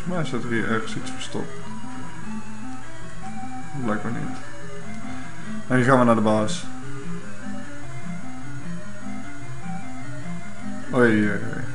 mij zit er hier ergens iets verstopt. Blijkbaar niet. En nu gaan we naar de baas. Oei, oei, oei.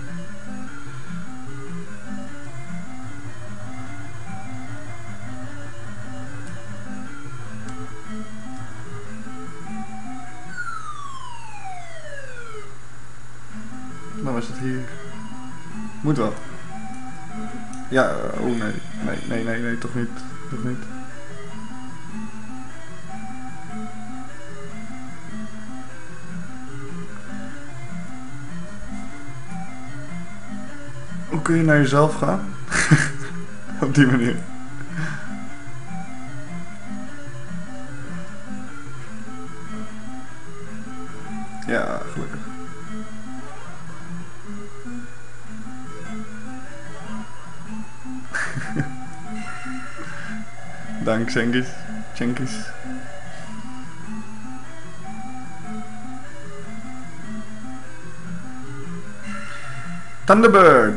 Nou is het hier. Moet wel. Ja, oh nee. Nee, toch niet. Toch niet. Hoe kun je naar jezelf gaan? Op die manier. Ja, gelukkig. Dank, Jenkins. Thunderbird.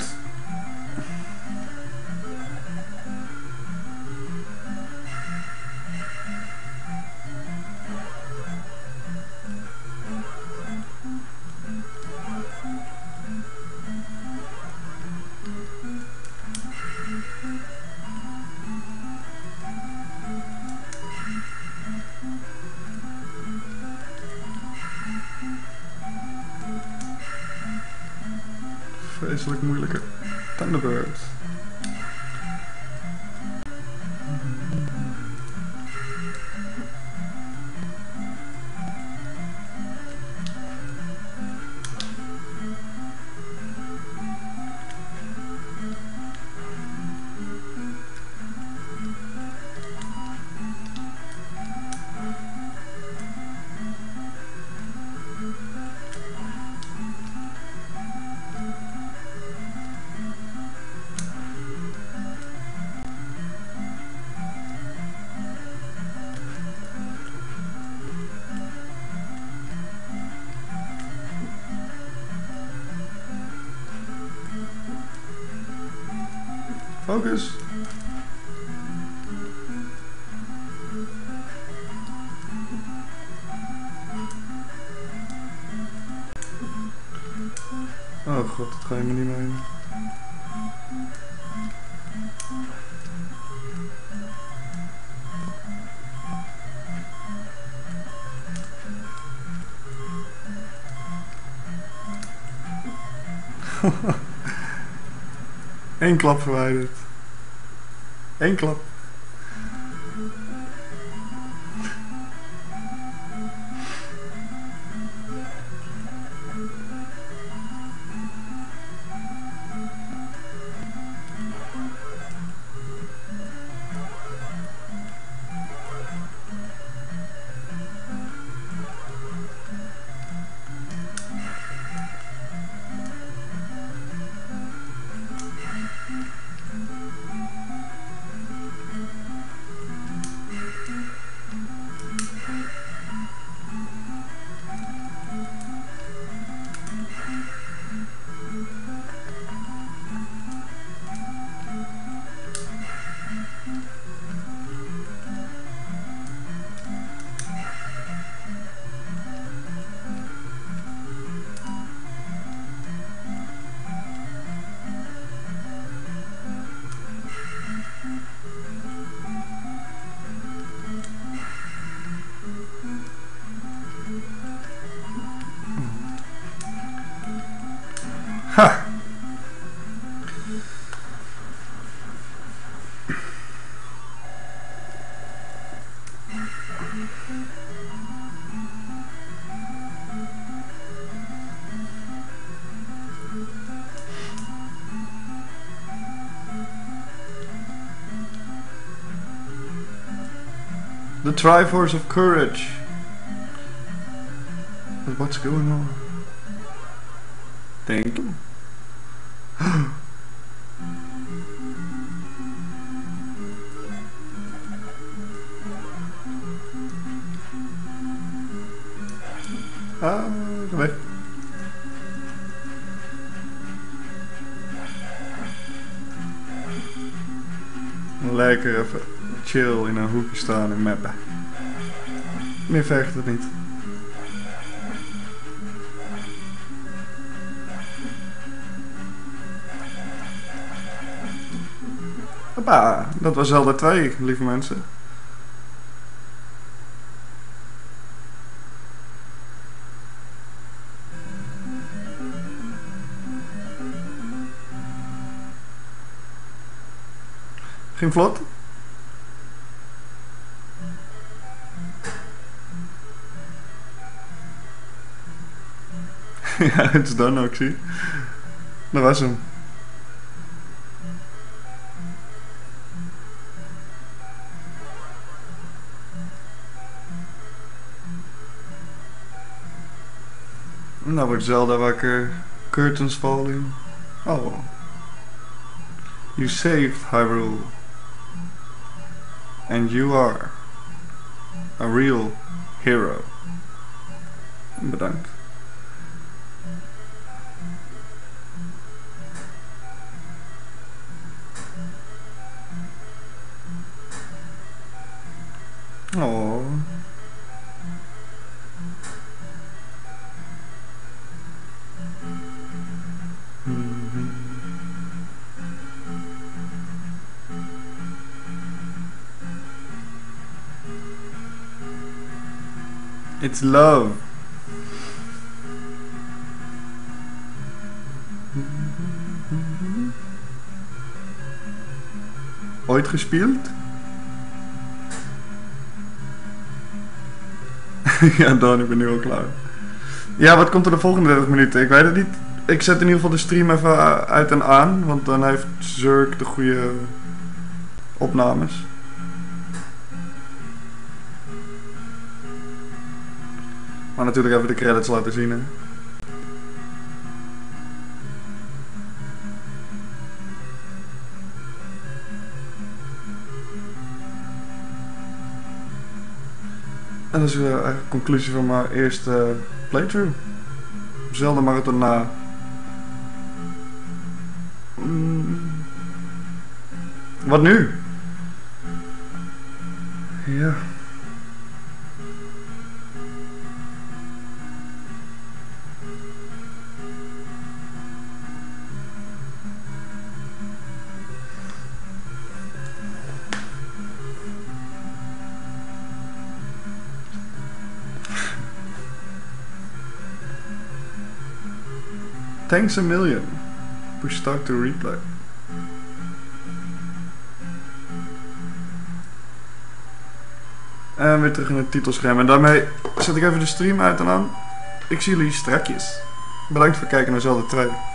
Vreselijk moeilijke Thunderbird. Focus. Oh god, dat ga je me niet mee. Eén klap verwijderd. Eén klap. Ha! The Triforce of Courage. But what's going on? Thank you. Ah, weg. gewoon lekker even chill in een hoekje staan en mappen. Meer vergt het niet. Hoppa, dat was Zelda 2, lieve mensen. Ging vlot. Ja, het is dan ook, zie. Dat was hem. Nou wordt Zelda wakker. Curtains falling. Oh. You saved Hyrule. And you are a real hero. Bedankt. Oh. It's love. Ooit gespeeld? Ja, Dan, ik ben nu al klaar. Ja, wat komt er de volgende 30 minuten? Ik weet het niet. Ik zet in ieder geval de stream even uit en aan, want dan heeft Zurk de goede opnames. Maar natuurlijk even de credits laten zien, hè. En dat is de conclusie van mijn eerste playthrough. Zelda marathon na. Wat nu? Ja. Thanks a million. Push start to replay. En weer terug in het titelscherm. En daarmee zet ik even de stream uit en aan. Ik zie jullie strakjes. Bedankt voor het kijken naar Zelda 2.